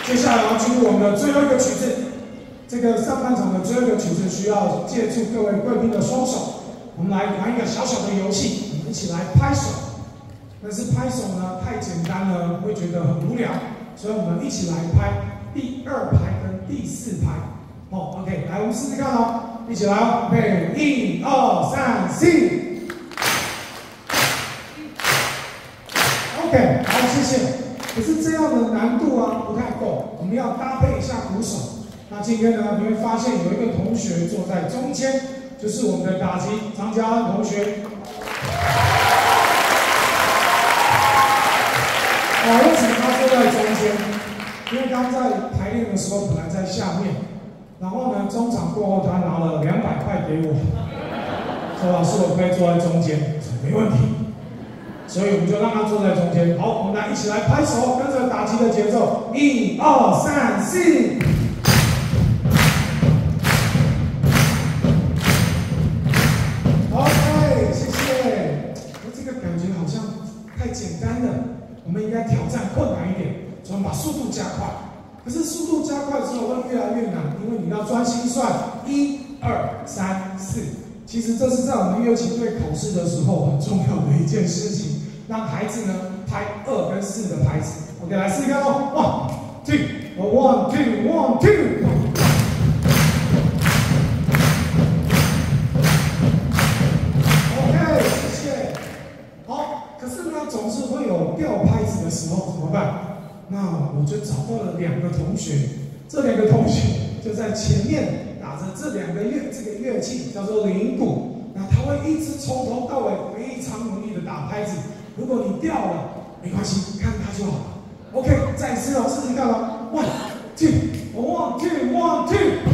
接下来要进入我们的最后一个曲子，这个上半场的最后一个曲子需要借助各位贵宾的双手，我们来玩一个小小的游戏，我们一起来拍手。但是拍手呢太简单了，会觉得很无聊，所以我们一起来拍第2排跟第4排。哦 ，OK， 来我们试试看哦，一起来哦 ，OK， 1、2、3、4。OK， 好，谢谢。可是这样的难度啊不太够，我们要搭配一下鼓手。那今天呢，你会发现有一个同学坐在中间，就是我们的打击张家安同学。为什么他坐在中间？因为刚在排练的时候本来在下面，然后呢中场过后他拿了200块给我，说老师我可以坐在中间，我说没问题。所以我们就让他坐在中间。好，我们来一起来拍手，跟着打击的节奏，1、2、3、4。OK， 谢谢。这个感觉好像太简单了，我们应该挑战困难一点，所以我们把速度加快。可是速度加快之后会越来越难，因为你要专心算1、2、3、4。其实这是在我们乐器队考试的时候很重要的一件事情。让孩子呢拍2跟4的拍子 ，OK， 来试一看哦 ，1、2、1、2、1、2。OK， 谢谢。好，可是呢，总是会有掉拍子的时候，怎么办？那我就找到了2个同学，这2个同学就在前面打着这个乐器叫做铃鼓，那他会一直从头到尾非常努力的打拍子。如果你掉了，没关系，看它就好了。OK， 再一次哦，试试看哦。1、2、1、2、1、2。